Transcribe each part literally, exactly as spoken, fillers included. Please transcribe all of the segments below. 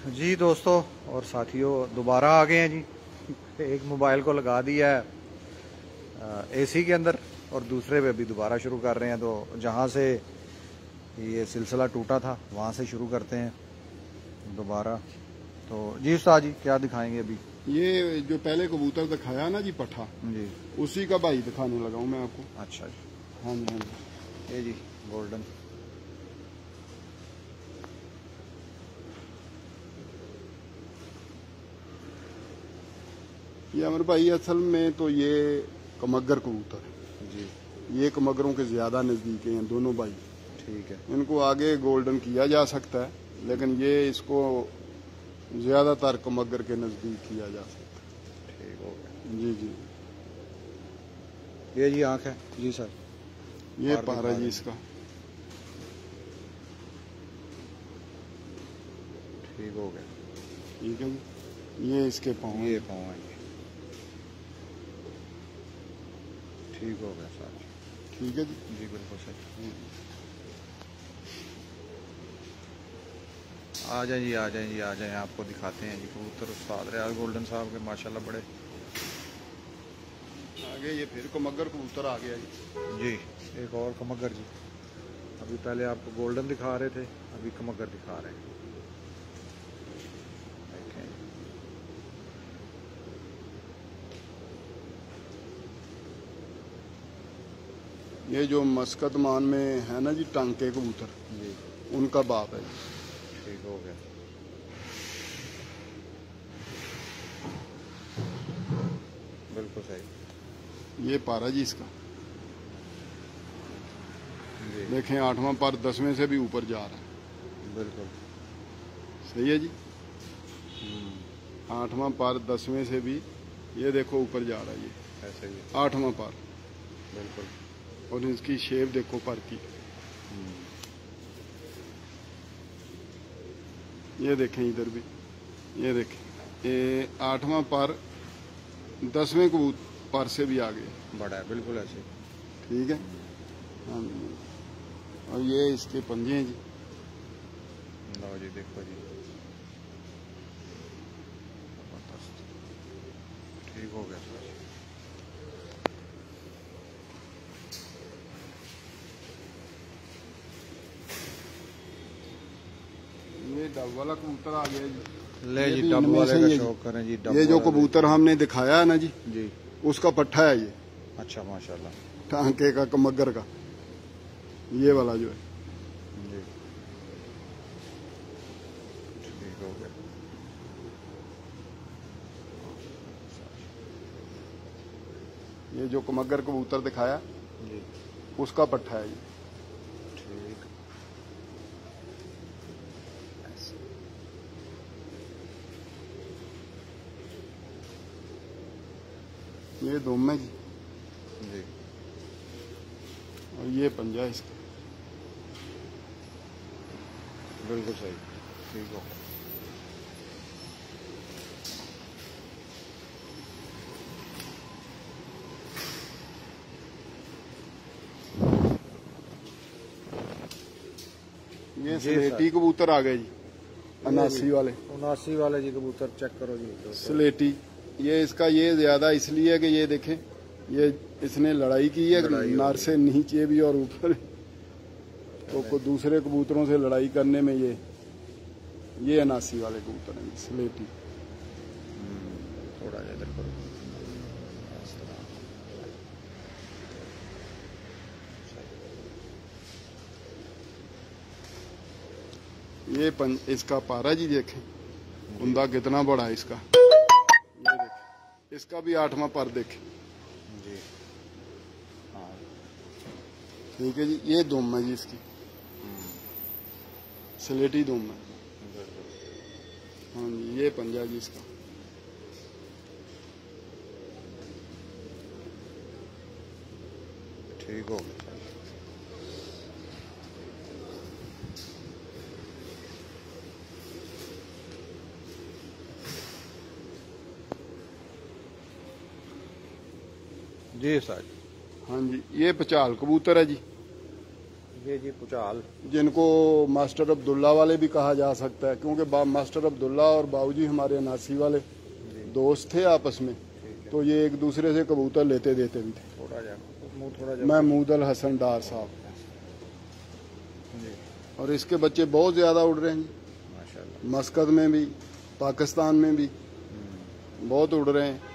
जी दोस्तों और साथियों, दोबारा आ गए हैं जी। एक मोबाइल को लगा दिया है एसी के अंदर और दूसरे पे भी दोबारा शुरू कर रहे हैं। तो जहाँ से ये सिलसिला टूटा था वहाँ से शुरू करते हैं दोबारा। तो जी उस्ताद जी, क्या दिखाएंगे अभी? ये जो पहले कबूतर दिखाया ना जी, पठा जी, उसी का भाई दिखाने लगा हूँ मैं आपको। अच्छा जी। हाँ जी, हाँ जी। ये जी गोल्डन। ये अमर भाई असल में तो ये कमगर कबूतर है जी, ये कमगरों के ज्यादा नजदीक हैं दोनों भाई। ठीक है। इनको आगे गोल्डन किया जा सकता है, लेकिन ये इसको ज्यादातर कमगर के नजदीक किया जा सकता है। ठीक हो गया जी जी। ये जी आँख है जी सर। ये पारा जी इसका। ठीक हो गया। ठीक है जी। ये इसके पाँव। ये पाँव है ये। ठीक हो गया सर। ठीक है जी। जी बिल्कुल सही। आ जाए जी, आ जाए जी, आ जाए, आपको दिखाते हैं जी कबूतर। उस्ताद रियाज गोल्डन साहब के माशाल्लाह बड़े। आगे ये फिर कमगर कबूतर आ गया जी। जी एक और कमगर जी। अभी पहले आपको गोल्डन दिखा रहे थे, अभी कमगर दिखा रहे हैं। देखें ये जो मस्कत मान में है ना जी टांके कबूतर, जी, उनका बाप है जी। ठीक हो गया। बिल्कुल सही। ये पारा जी इसका। जी देखें आठवां पर दसवें से भी ऊपर जा रहा है। बिल्कुल सही है जी। आठवां पर दसवें से भी ये देखो ऊपर जा रहा है। ये ऐसे ही आठवां पर। बिल्कुल। और इसकी शेप देखो पर की। ये देखें इधर भी, ये देखें ये आठवां पर दसवें कबूतर पर से भी आगे बड़ा है, बिल्कुल ऐसे। ठीक है। हाँ, और ये इसके पंजे हैं जी। लो जी देखो जी, जबरदस्त। ठीक हो गया सर। ये डब वाला कबूतर आ गया जी। ले ये जी भी डब इनमें वाले से का ही है शौक जी। करें जी। डब ये जो वाला कबूतर हमने दिखाया है ना जी, जी, उसका पट्ठा है ये, अच्छा माशाल्लाह। टांके का कमगर का, ये वाला जो है। जी ठीक हो गया। ये जो कमगर कबूतर दिखाया जी उसका पट्ठा है ये। ठीक। ऐसे। ये दुम है जी। जी और ये पंजा इसका। बिल्कुल सही। ठीक हो गया। ये स्लेटी कबूतर आ गए जी, अनासी वाले। उनासी वाले जी कबूतर चेक करो जी। स्लेटी, ये इसका ये ज्यादा इसलिए है कि ये देखें, ये इसने लड़ाई की है नार से नीचे भी और ऊपर। तो को दूसरे कबूतरों से लड़ाई करने में ये ये अनासी वाले कबूतर हैं स्लेटी। थोड़ा इधर करो। ये पं, इसका पारा जी देखें, कुंदा कितना बड़ा है इसका। ये देखें, इसका भी आठवां पर देखें जी। हाँ ठीक है जी। ये दुम है जी इसकी, स्लेटी दुम है। हाँ जी। ये पंजा जी इसका। ठीक हो गया। जी सर। हाँ जी। ये पचाल कबूतर है जी। ये जी पुचाल, जिनको मास्टर अब्दुल्ला वाले भी कहा जा सकता है, क्योंकि मास्टर अब्दुल्ला और बाबूजी हमारे नासी वाले दोस्त थे आपस में, तो ये एक दूसरे से कबूतर लेते देते भी थे। थोड़ा जा, मुंह थोड़ा जा। महमूद अल हसन डार साहब, और इसके बच्चे बहुत ज्यादा उड़ रहे हैं जी, माशाल्लाह। मस्कत में भी, पाकिस्तान में भी बहुत उड़ रहे हैं।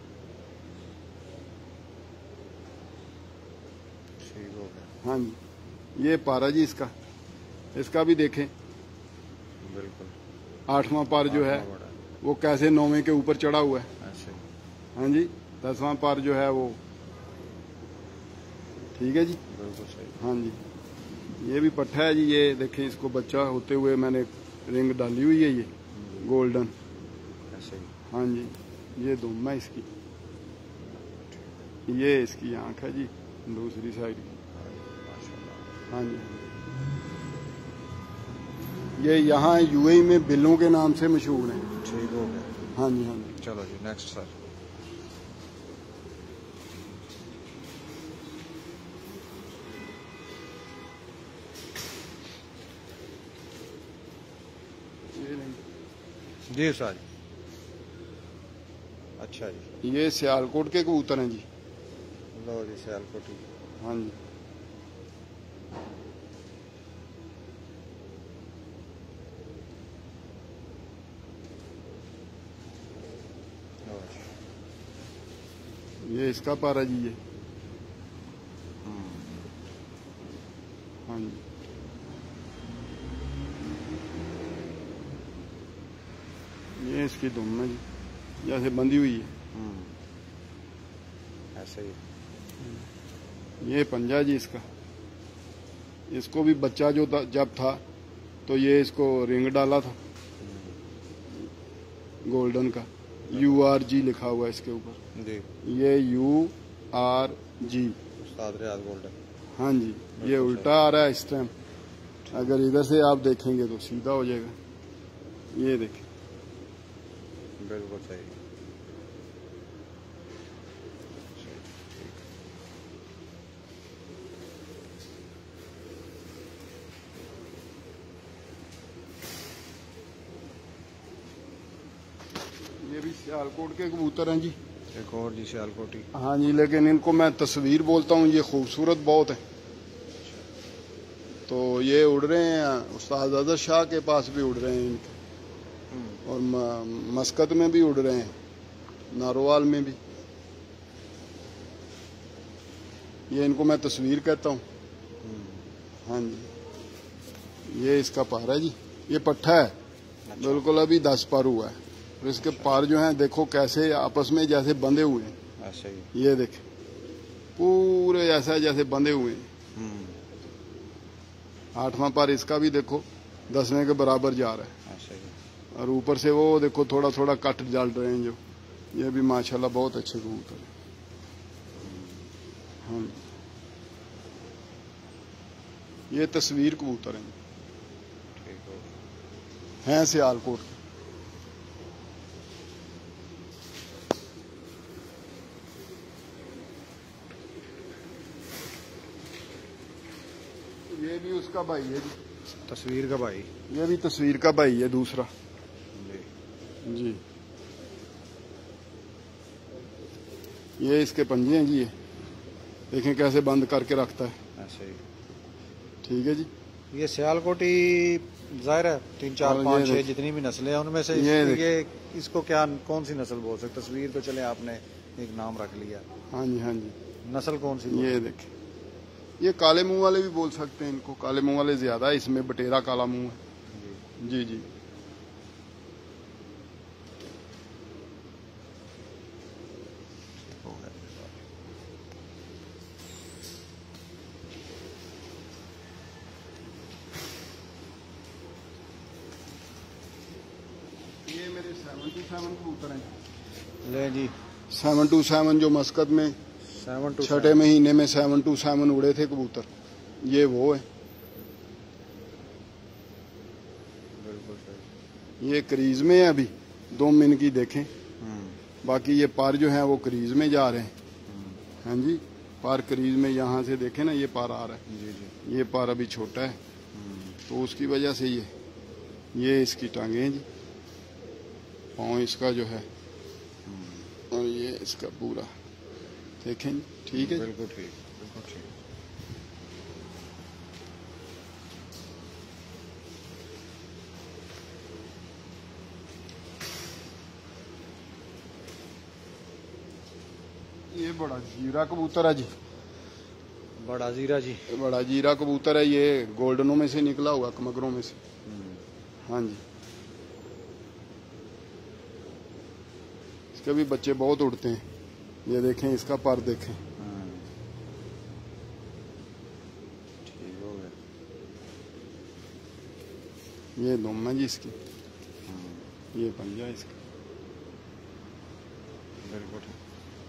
ठीक हो गया। हाँ जी, ये पारा जी इसका इसका भी देखें, बिल्कुल आठवां पार जो है वो कैसे नौवें के ऊपर चढ़ा हुआ है। अच्छा। हाँ जी, दसवां पार जो है वो ठीक है जी, बिल्कुल सही। हाँ जी, ये भी पट्ठा है जी, ये देखें, इसको बच्चा होते हुए मैंने रिंग डाली हुई है, ये गोल्डन। ऐसे ही। हाँ जी, ये दुम है इसकी, ये इसकी आंख है जी दूसरी साइड की। हाँ जी, ये यहाँ यूएई में बिल्लों के नाम से मशहूर है। ठीक हो गया। हाँ जी, हाँ जी। चलो जी, नेक्स्ट सर। जी सर। अच्छा जी, ये सियालकोट के कबूतर हैं जी। लो जी, सियालकोटी। हाँ जी, ये इसका पारा जी ये। हाँ जी, ये इसकी दुम है जी, जैसे बंधी हुई है। ऐसे ही। ये पंजा जी इसका, इसको भी बच्चा जो जब था तो ये इसको रिंग डाला था गोल्डन का, यू आर जी लिखा हुआ है इसके ऊपर जी, ये you R G, Ustad Riyaz golden. हाँ जी, ये उल्टा आ रहा है इस टाइम, अगर इधर से आप देखेंगे तो सीधा हो जाएगा। ये देखें, बिल्कुल सही। ये भी सियालकोट के कबूतर हैं जी। एक और जी सियालकोटी। हाँ जी, लेकिन इनको मैं तस्वीर बोलता हूँ, ये खूबसूरत बहुत है। तो ये उड़ रहे हैं, उस्ताद अजहर शाह के पास भी उड़ रहे हैं इनके, और मस्कत में भी उड़ रहे हैं, नारोवाल में भी। ये इनको मैं तस्वीर कहता हूँ। हाँ जी, ये इसका पार है जी, ये पट्ठा है। अच्छा। बिल्कुल अभी दस पार हुआ है, और इसके पार जो हैं देखो कैसे आपस में जैसे बंधे हुए हैं। अच्छा ही। ये देखें, पूरे ऐसा जैसे बंधे हुए हैं। आठवां पार इसका भी देखो दसवें के बराबर जा रहा है। अच्छा ही। और ऊपर से वो देखो थोड़ा थोड़ा कट डाल रहे हैं जो, ये भी माशाल्लाह बहुत अच्छे कबूतर हैं। हाँ, ये तस्वीर कबूतर हैं, हैं सियालकोट। ये भी उसका भाई है जी, तस्वीर का भाई। ये भी तस्वीर का भाई है दूसरा जी। जी। ये इसके पंजे हैं जी, ये देखें कैसे बंद करके रखता है। ऐसे ही। ठीक है जी। ये सियालकोटी जाहिर है तीन चार पाँच छह जितनी भी नस्लें हैं उनमें से ये, ये इसको क्या कौन सी नस्ल बोल सकते? तस्वीर तो चले आपने एक नाम रख लिया। हाँ जी, हाँ जी। नस्ल कौन सी? ये देखें, ये काले मुंह वाले भी बोल सकते हैं इनको, काले मुंह वाले ज्यादा है, इसमें बटेरा काला मुंह है। जी जी। ये मेरे सेवन टू सेवन कबूतर हैं। ले जी, सेवन टू सेवन जो मस्कत में सेवन टू छठे महीने में सेवन टू सेवन उड़े थे कबूतर, ये वो है। बिल्कुल सही। ये क्रीज में है अभी, दो मिन की देखें, बाकी ये पार जो है वो क्रीज में जा रहे हैं। हाँ जी, पार क्रीज में यहाँ से देखे ना, ये पार आ रहा है। जी जी। ये पार अभी छोटा है तो उसकी वजह से ये ये इसकी टांगे हैं जी, पाँव इसका जो है, और ये इसका पूरा देखें। ठीक है, बिल्कुल ठीक, बिल्कुल ठीक। ये बड़ा जीरा कबूतर है जी, बड़ा जीरा जी, बड़ा जीरा कबूतर है। ये गोल्डनों में से निकला हुआ, कमगरों में से। हाँ जी, इसके भी बच्चे बहुत उड़ते हैं। ये देखें, इसका पर देखें। ठीक हो गया। ये दुम है जी इसकी, ये पंजा इसका। बिल्कुल ठीक।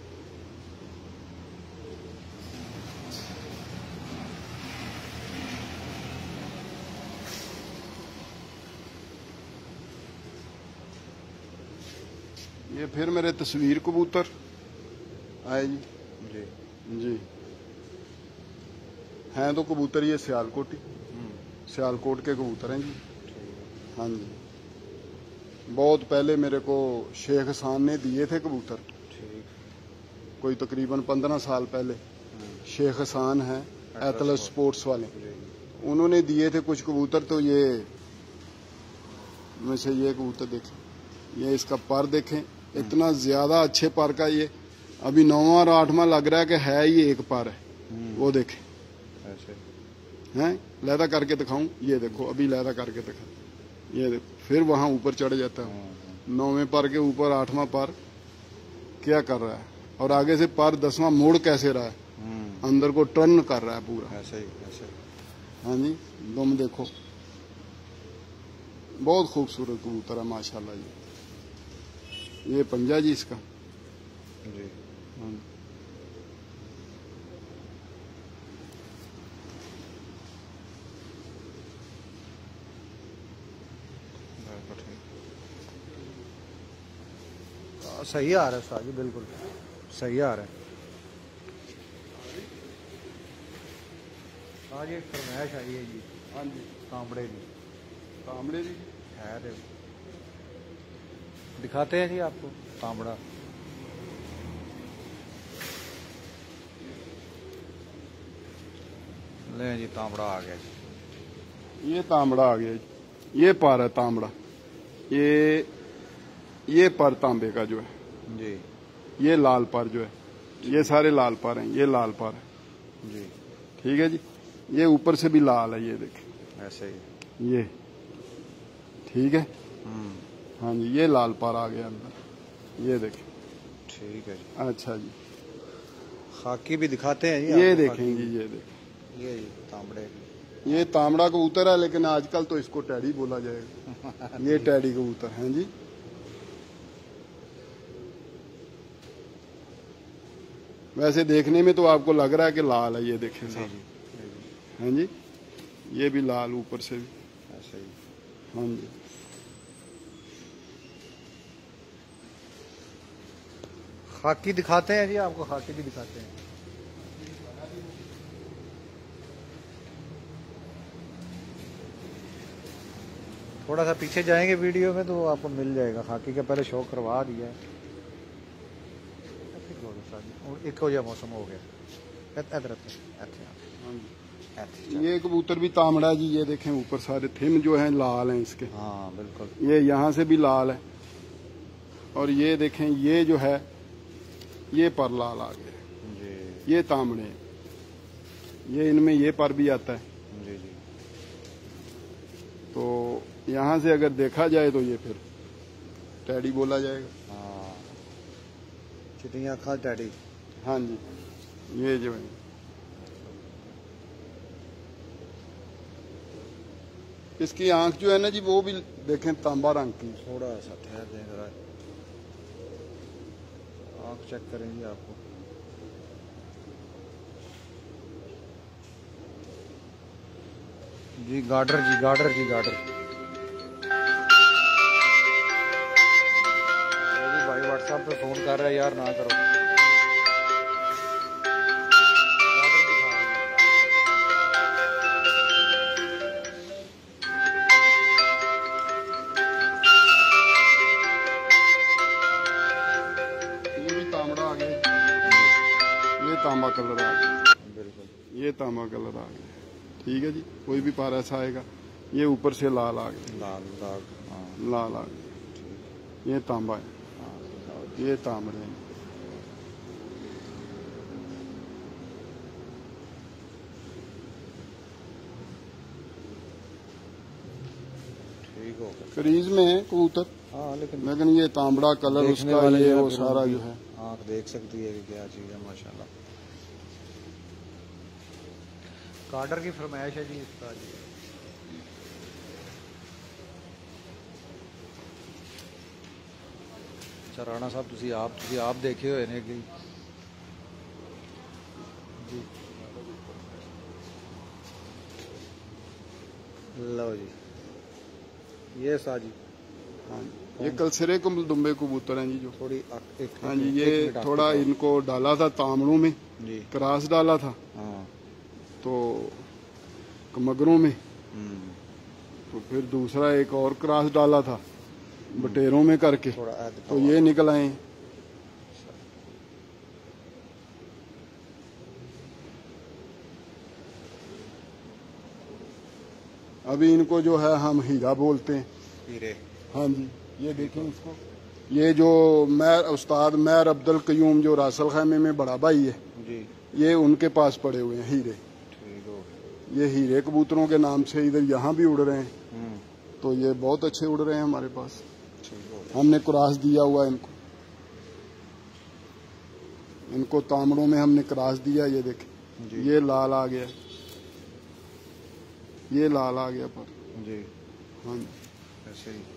ये फिर मेरे तस्वीर कबूतर आए जी। जी जी, हैं तो कबूतर ये सियालकोटी, सियालकोट के कबूतर हैं जी। हाँ जी, बहुत पहले मेरे को शेख हसन ने दिए थे कबूतर, ठीक। कोई तकरीबन पंद्रह साल पहले। शेख हसन है एथलस स्पोर्ट्स वाले, उन्होंने दिए थे कुछ कबूतर। तो ये में से ये कबूतर देखें, ये इसका पर देखें, इतना ज्यादा अच्छे पर का। ये अभी नौवां और आठवां लग रहा है कि है ये एक पर है। वो देखें, ऐसे हैं, लैदा करके दिखाऊं। ये देखो, अभी लैदा करके दिखा, ये देखो, फिर वहां ऊपर चढ़ जाता है। नौवें पर के ऊपर आठवां पर क्या कर रहा है, और आगे से पर दसवां मोड़ कैसे रहा है, अंदर को टर्न कर रहा है पूरा। ऐसे ही, ऐसे। हाँ जी, दुम देखो, बहुत खूबसूरत कबूतर है माशाल्लाह जी। ये पंजा जी इसका। जी। हाँ। सही आ रहा है साजी, बिल्कुल सही आ रहा है। आज एक फरमाइश आई है जी। हाँ जी, तांबड़े की। तांबड़े जी है रे, दिखाते हैं जी आपको तांबड़ा। ले जी, तांबड़ा आ गया जी। ये तांबड़ा आ गया जी। ये पर है तांबड़ा, ये ये पर तांबे का जो है जी। ये लाल पर जो है, ये सारे लाल पर हैं। ये लाल पर है जी, ठीक है जी। ये ऊपर से भी लाल है, ये देखें ऐसे ही। ये, ठीक है। हम्म, हाँ जी, ये लाल पर आ गया अंदर, ये देखें। ठीक है जी। अच्छा जी, खाकी भी दिखाते हैं जी ये आपको, देखें खाकी। जी, ये देखें। ये जी तांबड़े की। ये तांबड़ा कबूतर है, लेकिन आजकल तो इसको टैडी बोला जाएगा। ये टैडी कबूतर है जी। वैसे देखने में तो आपको लग रहा है कि लाल है, ये देखें जी साहब। जी, हाँ जी, ये भी लाल ऊपर से भी। ऐसे ही। हाँ जी, खाकी दिखाते हैं जी आपको, खाकी भी दिखाते हैं। थोड़ा सा पीछे जाएंगे वीडियो में तो आपको मिल जाएगा। खाकी का पहले शो करवा दिया है। और एक हो जा मौसम हो गया। इधर हाँ जी। ये कबूतर भी तांबड़ा जी, ये देखें ऊपर सारे थिम जो हैं लाल हैं इसके। हाँ बिल्कुल। ये यहाँ से भी लाल है, और ये देखें ये जो है ये पर लाल आ गए जी। ये तांबड़े, ये इनमें ये पर भी आता है। जी जी। तो यहाँ से अगर देखा जाए तो ये फिर टैडी बोला जाएगा। हाँ, चिटियाँ खा टैडी। हाँ जी, ये जो है इसकी आंख जो है ना जी, वो भी देखें तांबा रंग की। थोड़ा सा ठहर दें जरा, आँख चेक करेंगे आपको। जी गार्डर जी, गार्डर जी, गार्डर। भाई व्हाट्सएप पे फोन कर रहा है यार, ना करो। तांबा कलर आ गया, बिल्कुल ये तांबा कलर आ गया। ठीक है जी, कोई भी पारा ऐसा आएगा। ये ऊपर से लाल आ गया, लाल दाग, हाँ लाल आ गया, ये तांबा है, हाँ ये तांबड़े हैं। ठीक होगा। क्रीज में है कबूतर, हाँ लेकिन लेकिन ये तांबड़ा कलर उसका, ये वो सारा जो है आँख देख सकती है कि क्या चीज़ है माशाल्लाह। कार्डर की फरमाइश है जी इसका जी। अच्छा राणा साहब तुसी आप तुसी आप देखे हुए ने कि जी, लो जी ये सा जी। हाँ, ये कलसरे दुम्बे कबूतर हैं जी जो थोड़ी एक, एक, हाँ जी, एक, ये एक थोड़ा इनको डाला था तांबड़ों में जी, क्रास डाला था, हाँ तो मगरों में, हम्म, तो फिर दूसरा एक और क्रास डाला था बटेरों में करके, थोड़ा ऐड तो ये निकल आए। अभी इनको जो है हम हीरा बोलते हैं, हीरे। हाँ जी, ये देखें इसको, ये जो मैर उस्ताद मैर अब्दुल कयूम जो रासल खैमे में बड़ा भाई है जी, ये उनके पास पड़े हुए हैं हीरे। ठीक हो, ये हीरे कबूतरों के नाम से इधर यहाँ भी उड़ रहे हैं, हम्म, तो ये बहुत अच्छे उड़ रहे हैं हमारे पास। ठीक हो, हमने क्रॉस दिया हुआ इनको, इनको तांबड़ों में हमने क्रॉस दिया। ये देखें, जी ये लाल आ गया, ये लाल आ गया पर, जी, हाँ जी, ऐसे ही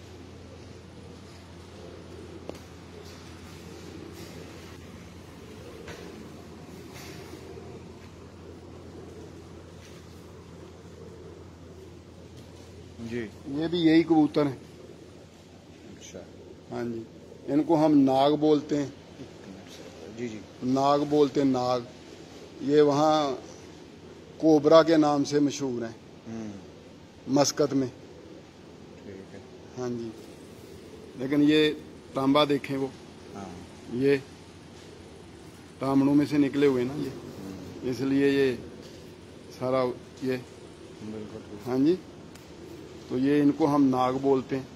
जी, ये भी यही कबूतर है। अच्छा हाँ जी, इनको हम नाग बोलते हैं, जी जी, नाग बोलते हैं, नाग। ये वहाँ कोबरा के नाम से मशहूर हैं हम्म, मस्कत में। ठीक है, हाँ जी, लेकिन ये तांबा देखें, वो हाँ ये तांबड़ों में से निकले हुए ना ये, हम्म, इसलिए ये सारा ये, बिल्कुल ठीक, हाँ जी, तो ये इनको हम नाग बोलते हैं।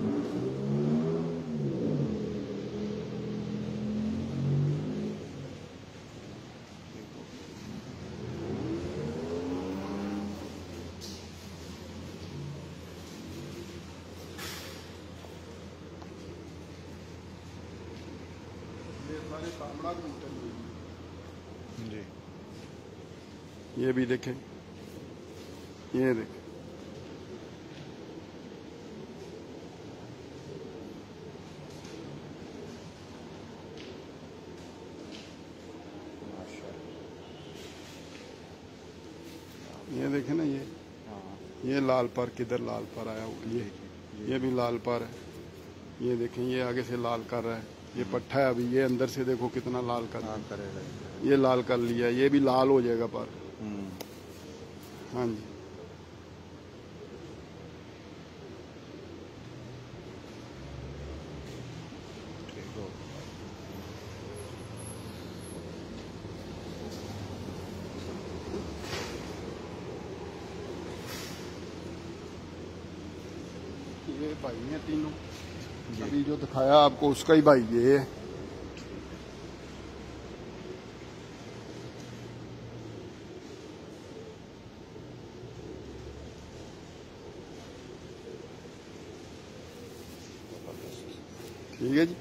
जी, ये भी देखें, ये देखें, ये देखें ना, ये हाँ ये लाल पर किधर लाल पर आया हुआ, ये ये भी लाल पर है। ये देखें, ये आगे से लाल कर रहा है, ये पट्ठा है अभी, ये अंदर से देखो कितना लाल कर रहा हाँ है, करेगा, ये लाल कर लिया, ये भी लाल हो जाएगा पर। हम्म, हाँ जी, ठीक हो, ये भाई हैं तीनों, अभी जो दिखाया आपको उसका ही भाई ये है। ठीक है जी,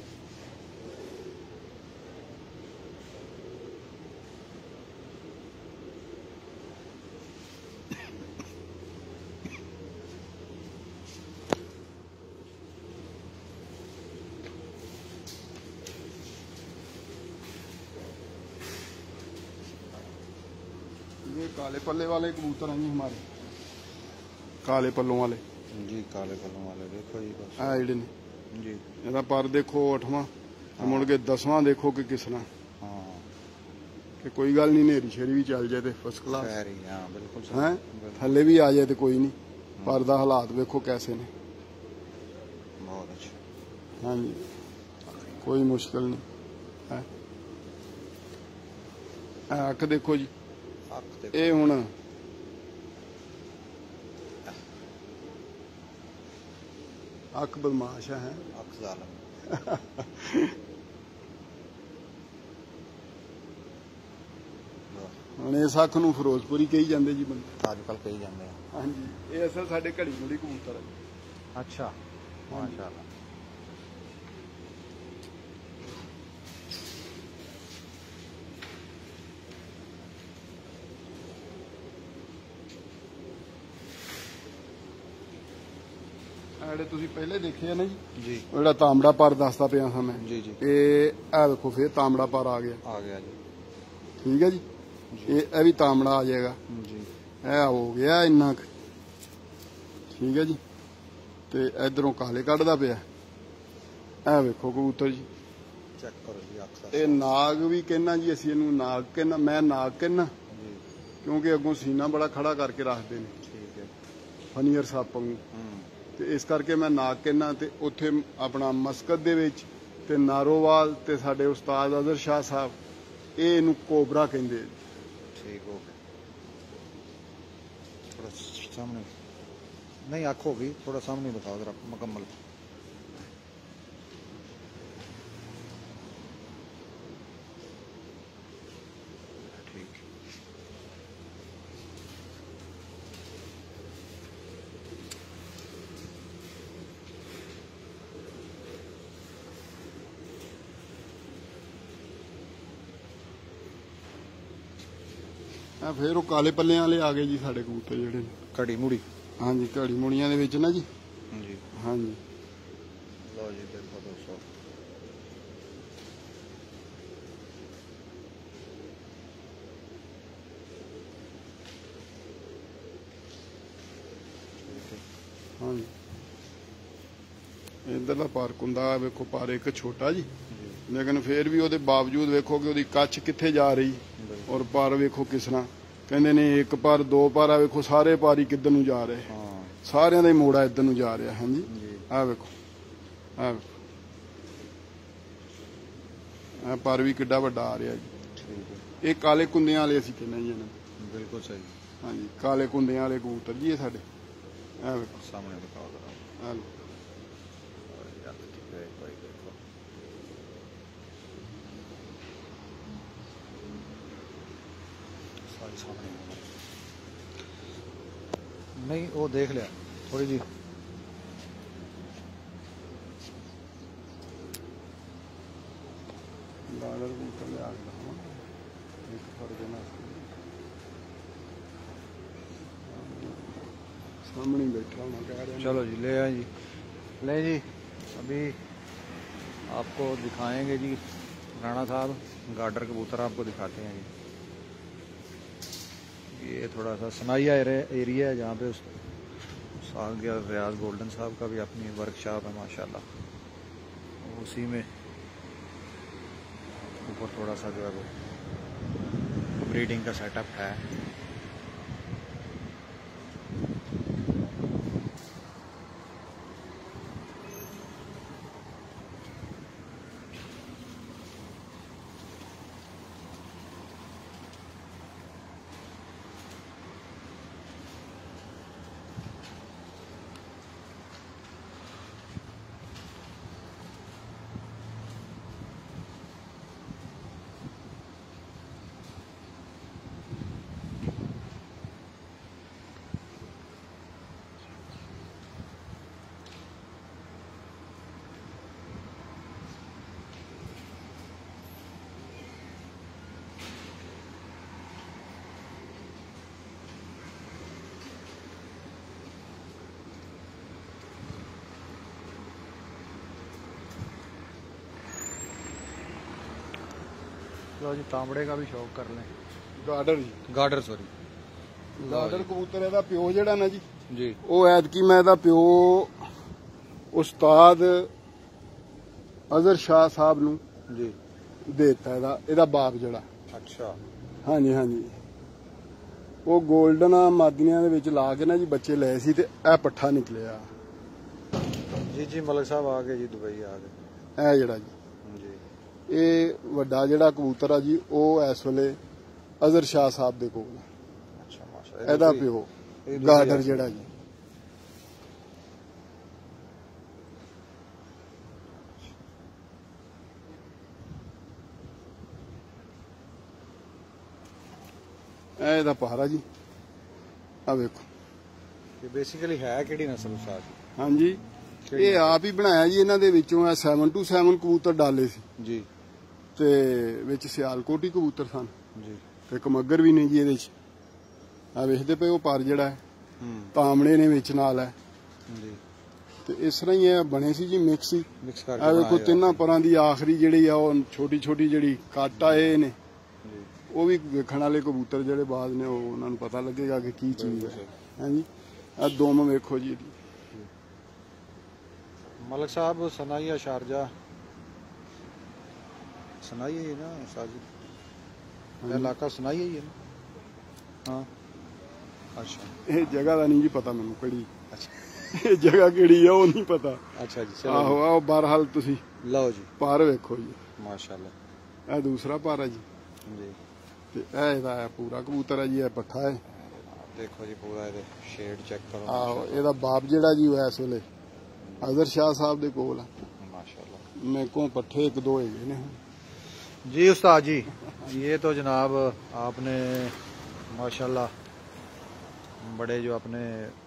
ये काले पल्ले वाले कबूतर हैं जी हमारे, काले पल्लों वाले, जी काले कलम वाले देखो जी बस, आ जेडे ने, जी ਇਹਦਾ ਪਰ ਦੇਖੋ ਅੱਠਵਾਂ ਤੇ ਮੁੜ ਕੇ ਦਸਵਾਂ ਦੇਖੋ ਕਿ ਕਿਸ ਤਰ੍ਹਾਂ, हाँ ਕਿ ਕੋਈ ਗੱਲ ਨਹੀਂ, ਨੇਰੀ ਸ਼ੇਰੀ ਵੀ ਚੱਲ ਜਾਏ ਤੇ ਫਸਟ ਕਲਾਸ खैर ही, हाँ बिल्कुल सही, ਹੈ, बिल्कुल, ਥੱਲੇ ਵੀ ਆ ਜਾਏ ਤੇ ਕੋਈ ਨਹੀਂ, ਪਰ ਦਾ ਹਾਲਾਤ ਵੇਖੋ ਕੈਸੇ ਨੇ। बहुत अच्छा, हाँ जी, कोई मुश्किल नहीं है। ਅੱਖ ਦੇਖੋ ਜੀ, ਅੱਖ ਤੇ ਇਹ ਹੁਣ ਅੱਖ ਬਦਮਾਸ਼ ਹੈ। ਅੱਖ ਜ਼ਾਲਮ। ਹੁਣ ਇਸ ਅੱਖ ਨੂੰ ਫਿਰੋਜ਼ਪੁਰੀ ਕਹੀ ਜਾਂਦੇ ਜੀ ਬੰਦੇ ਅੱਜ ਕੱਲ ਕਹੀ ਜਾਂਦੇ ਆ। ਹਾਂਜੀ, ਇਹ ਅਸਲ ਸਾਡੇ ਘੜੀ ਮੁੜੀ ਕਬੂਤਰ ਹੈ। ਅੱਛਾ, ਮਾਸ਼ਾਅੱਲਾ। ਜਿਹੜੇ ਤੁਸੀਂ ਪਹਿਲੇ ਦੇਖੇ ਆ ਨਾ ਜੀ, ਜੀ ਜਿਹੜਾ ਤਾਂਬੜਾ ਪਰ ਦੱਸਦਾ ਪਿਆ ਸਾਂ ਮੈਂ, ਜੀ ਜੀ ਇਹ ਇਹ ਦੇਖੋ ਫੇਰ ਤਾਂਬੜਾ ਪਰ ਆ ਗਿਆ। ਆ ਗਿਆ ਜੀ। ਠੀਕ ਹੈ ਜੀ, ਇਹ ਇਹ ਵੀ ਤਾਂਬੜਾ ਆ ਜਾਏਗਾ ਜੀ। ਇਹ ਹੋ ਗਿਆ ਇੰਨਾ ਕੁ। ਠੀਕ ਹੈ ਜੀ, ਤੇ ਇਧਰੋਂ ਕਾਲੇ ਕੱਢਦਾ ਪਿਆ। ਇਹ ਵੇਖੋ ਕਬੂਤਰ ਜੀ, ਚੈੱਕ ਕਰੋ ਜੀ ਅੱਖ ਦਾ। ਇਹ ਨਾਗ ਵੀ ਕਹਿਣਾ ਜੀ, ਅਸੀਂ ਇਹਨੂੰ ਨਾਗ ਕਹਿਣਾ, ਮੈਂ ਨਾਗ ਕਹਿਣਾ ਜੀ, ਕਿਉਂਕਿ ਅੱਗੋਂ ਸੀਨਾ ਬੜਾ ਖੜਾ ਕਰਕੇ ਰੱਖਦੇ ਨੇ। ਠੀਕ ਹੈ। ਫਨੀਅਰ ਸੱਪ ਵਾਂਗੂ, ਤੇ ਇਸ ਕਰਕੇ ਮੈਂ ਨਾਗ ਕਹਿਣਾ। ਤੇ ਉੱਥੇ ਆਪਣਾ ਮਸਕਤ ਦੇ ਵਿੱਚ ਤੇ ਨਾਰੋਵਾਲ ਤੇ ਸਾਡੇ ਉਸਤਾਦ ਅਜ਼ਰ ਸ਼ਾਹ ਸਾਹਿਬ, ਇਹ ਇਹਨੂੰ ਕੋਬਰਾ ਕਹਿੰਦੇ। ठीक हो गया, थोड़ा सामने नहीं, आँख हो गई, थोड़ा सामने दिखाओ जरा मुकम्मल। ठीक। ਆ ਫਿਰ ਉਹ ਕਾਲੇ ਪੱਲਿਆਂ ਵਾਲੇ ਆ ਗਏ ਜੀ ਸਾਡੇ ਕਬੂਤਰ ਜਿਹੜੇ ਨੇ। कड़ी मुड़ी। ਹਾਂਜੀ, ਘੜੀ ਮੁੜੀਆਂ ਦੇ ਵਿੱਚ ਨਾ ਜੀ। जी। ਹਾਂਜੀ, लो जी देखो दोस्तों, ਹਾਂਜੀ ਇਧਰਲਾ ਪਾਰਕ ਹੁੰਦਾ, ਵੇਖੋ ਪਰ ਇੱਕ ਛੋਟਾ ਜੀ, ਲੇਕਿਨ ਫਿਰ ਵੀ ਉਹਦੇ ਬਾਵਜੂਦ ਵੇਖੋ ਕਿ ਉਹਦੀ ਕੱਚ ਕਿੱਥੇ ਜਾ ਰਹੀ, ਔਰ ਪਰ ਵੇਖੋ ਕਿਸ ਤਰ੍ਹਾਂ ਕਹਿੰਦੇ ਨੇ ਇੱਕ ਪਰ ਦੋ ਪਰ, ਆ ਵੇਖੋ ਸਾਰੇ ਪਾਰੀ ਕਿੱਧਰ ਨੂੰ ਜਾ ਰਹੇ, हाँ ਸਾਰਿਆਂ ਦਾ ਹੀ ਮੋੜਾ ਇੱਧਰ ਨੂੰ ਜਾ ਰਿਹਾ। ਹਾਂਜੀ, जी। ਆ ਵੇਖੋ, ਆ ਵੇਖੋ, ਆ ਪਰ ਵੀ ਕਿੱਡਾ ਵੱਡਾ ਆ ਰਿਹਾ ਜੀ। ठीक है, ਇਹ ਕਾਲੇ ਕੁੰਦਿਆਂ ਵਾਲੇ ਅਸੀਂ ਕਹਿੰਦੇ ਜੀ ਇਹਨਾਂ ਨੂੰ। बिल्कुल सही। ਹਾਂਜੀ, ਕਾਲੇ ਕੁੰਦਿਆਂ ਵਾਲੇ ਕਬੂਤਰ ਜੀ ਇਹ ਸਾਡੇ। ਆ ਵੇਖੋ, सामने दिखाओ जरा। ਆ ਲਓ। और ये आँख ठीक है, एक बार देखो। सारी सामने नहीं, वो देख लिया थोड़ी जी। ਬਾਲਰ ਕਬੂਤਰ ਲਿਆ ਕੇ ਦਿਖਾਵਾਂ, ਇੱਕ ਫੜ ਦੇਣਾ ਸਾਹਮਣੇ ਹੀ ਬੈਠਾ ਹੋਣਾ ਕਹਿ ਰਿਹਾ। चलो जी, ले आए जी, ले जी। अभी आपको दिखाएंगे जी राणा साहब गार्डर कबूतर, आपको दिखाते हैं जी। ये थोड़ा सा सनाइया एरिया है जहाँ पे उस साल गया रियाज गोल्डन साहब का भी अपनी वर्कशॉप है माशाल्लाह, उसी में ऊपर थोड़ा सा जो है वो ब्रीडिंग का सेटअप है। लो जी, तांबड़े का भी शौक कर लें। ਗਾਰਡਰ ਜੀ, गार्डर सॉरी, ਗਾਰਡਰ ਕਬੂਤਰ ਇਹਦਾ ਪਿਓ ਜਿਹੜਾ ਨਾ ਜੀ, जी ਉਹ ਐਤਕੀ ਮੈਂ ਇਹਦਾ ਪਿਓ ਉਸਤਾਦ ਅਜ਼ਰ ਸ਼ਾਹ ਸਾਹਿਬ ਨੂੰ जी। ਦੇਤਾ, ਇਹਦਾ ਇਹਦਾ ਬਾਪ ਜਿਹੜਾ। अच्छा, ਹਾਂਜੀ ਹਾਂਜੀ, ਉਹ 골ਡਨ ਮਾਦੀਆਂ ਦੇ ਵਿੱਚ ਲਾ ਕੇ ਨਾ ਜੀ ਬੱਚੇ ਲਏ ਸੀ, ਤੇ ਇਹ ਪੱਠਾ ਨਿਕਲਿਆ। जी जी मलिक साहब आ गए जी, दुबई आ गए ਇਹ ਜਿਹੜਾ ਜੀ, जी। ਇਹ ਵੱਡਾ ਜਿਹੜਾ ਕਬੂਤਰ ਆ ਜੀ, ਉਹ ਇਸ ਵੇਲੇ अजहर शाह साहब दे कोल अच्छा माशाल्लाह ਇਹਦਾ ਪਿਓ ਗਾਰਡਰ ਜਿਹੜਾ ਜੀ ਇਹ ਇਹਦਾ ਪਹਾਰਾ ਜੀ ਆ ਵੇਖੋ ਇਹ ਬੇਸਿਕਲੀ ਹੈ ਕਿਹੜੀ ਨਸਲ ਉਸਤਾਦ ਜੀ? ਹਾਂਜੀ ਇਹ ਆਪ ਹੀ ਬਣਾਇਆ ਜੀ ਇਹਨਾਂ ਦੇ ਵਿੱਚੋਂ ਆ ਸੈਵਨ ਟੂ ਸੈਵਨ ਕਬੂਤਰ ਡਾਲੇ ਸੀ ਜੀ ਤੇ ਵਿੱਚ ਸਿਆਲਕੋਟੀ ਕਬੂਤਰ ਸਨ ਜੀ ਤੇ ਇੱਕ ਮੱਗਰ ਵੀ ਨੇ ਜੀ ਇਹਦੇ ਚ ਆ ਵੇਖਦੇ ਪਏ ਉਹ ਪਰ ਜਿਹੜਾ ਹੈ ਹੂੰ ਤਾਮੜੇ ਨੇ ਵਿੱਚ ਨਾਲ ਹੈ ਜੀ ਤੇ ਇਸ ਤਰ੍ਹਾਂ ਹੀ ਇਹ ਬਣੇ ਸੀ ਜੀ ਮਿਕਸ ਹੀ ਮਿਕਸ ਆ ਕਰਕੇ ਵੇਖੋ ਤਿੰਨਾਂ ਪਰਾਂ ਦੀ ਆਖਰੀ ਜਿਹੜੀ ਆ ਉਹ ਛੋਟੀ ਛੋਟੀ ਜਿਹੜੀ ਕੱਟ ਆਏ ਨੇ ਜੀ ਉਹ ਵੀ ਵੇਖਣ ਵਾਲੇ ਕਬੂਤਰ ਜਿਹੜੇ ਬਾਜ਼ ਨੇ ਉਹ ਉਹਨਾਂ ਨੂੰ ਪਤਾ ਲੱਗੇਗਾ ਕਿ ਕੀ ਚੀਜ਼ ਹੈ ਹਾਂਜੀ ਆ ਦੋਮ ਵੇਖੋ ਜੀ ਇਹਦੀ मलिक साहब सनाइया शारजा सनाइया ही ना साजिद इलाका सनाइया ही है ना हाँ अच्छा ਇਹ ਜਗ੍ਹਾ ਦਾ ਨਹੀਂ ਜੀ ਪਤਾ ਮੈਨੂੰ ਕਿਹੜੀ अच्छा ਇਹ ਜਗ੍ਹਾ ਕਿਹੜੀ ਆ ਉਹ ਨਹੀਂ ਪਤਾ अच्छा जी चलो ਆਹੋ ਆਹ ਬਹਰਹਾਲ ਤੁਸੀਂ लो जी ਪਰ ਵੇਖੋ ਜੀ माशाल्लाह ਇਹ ਦੂਸਰਾ ਪਰ ਹੈ ਜੀ जी ਤੇ ਇਹ ਇਹਦਾ ਹੈ ਪੂਰਾ ਕਬੂਤਰ ਹੈ ਜੀ ਇਹ ਪੱਠਾ ਹੈ देखो जी पूरा ये शेड चेक करो ਆਹੋ ਇਹਦਾ ਬਾਪ ਜਿਹੜਾ ਜੀ ਉਹ ਇਸ ਵੇਲੇ अजहर शाह साहब दे कोल माशाल्लाह मेरे को पट्ठे एक दो है ने जी उस्ताद जी ये तो जनाब आपने माशाल्लाह बड़े जो अपने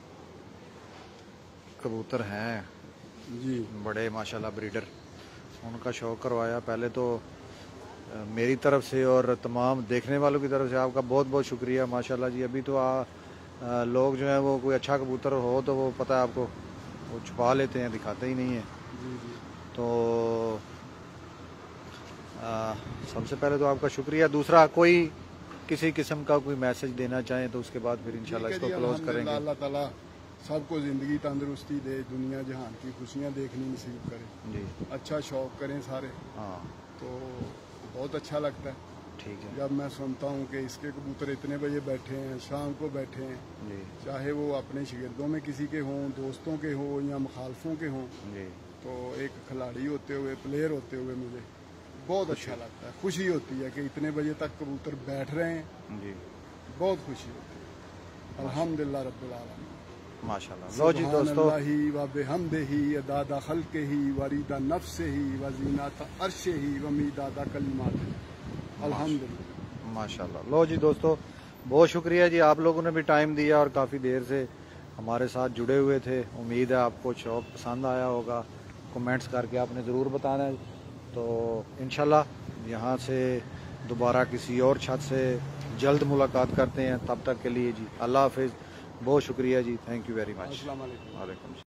कबूतर हैं जी बड़े माशाल्लाह ब्रीडर उनका शौक करवाया पहले तो अ, मेरी तरफ से और तमाम देखने वालों की तरफ से आपका बहुत बहुत शुक्रिया माशाल्लाह जी। अभी तो आ, आ, लोग जो है वो कोई अच्छा कबूतर हो तो वो पता है आपको वो छुपा लेते हैं दिखाते ही नहीं है जी जी तो आ, सबसे पहले तो आपका शुक्रिया। दूसरा कोई किसी किस्म का कोई मैसेज देना चाहें तो उसके बाद फिर इंशाल्लाह इसको क्लोज करेंगे। अल्लाह ताला सबको जिंदगी तंदुरुस्ती दे, दुनिया जहान की खुशियां देखनी नसीब करे, जी अच्छा शौक करें सारे, हाँ तो बहुत अच्छा लगता है ठीक है जब मैं सुनता हूँ कि इसके कबूतर इतने बजे बैठे हैं, शाम को बैठे हैं, जी चाहे वो अपने शागिर्दों में किसी के हों, दोस्तों के हों या मुखालफों के हों, जी तो एक खिलाड़ी होते हुए, प्लेयर होते हुए मुझे बहुत अच्छा लगता है, खुशी होती है कि इतने बजे तक कबूतर बैठ रहे हैं, जी बहुत खुशी होती है। अल्हम्दुलिल्लाह रब्बिल आलमीन। माशाल्लाह। लो जी दोस्तों व बिहम्दिही अदादा खल्क़िही वरीदा नफ्सिही व ज़ीनता अर्शिही व मीदादा कलिमातिही। अल्हम्दुलिल्लाह माशाल्लाह। लो जी दोस्तों बहुत शुक्रिया जी, आप लोगों ने भी टाइम दिया और काफ़ी देर से हमारे साथ जुड़े हुए थे। उम्मीद है आपको शौक पसंद आया होगा, कमेंट्स करके आपने ज़रूर बताना है। तो इंशाल्लाह यहाँ से दोबारा किसी और छत से जल्द मुलाकात करते हैं, तब तक के लिए जी अल्लाह हाफिज़। बहुत शुक्रिया जी, थैंक यू वेरी मच। अस्सलाम वालेकुम। वालेकुम।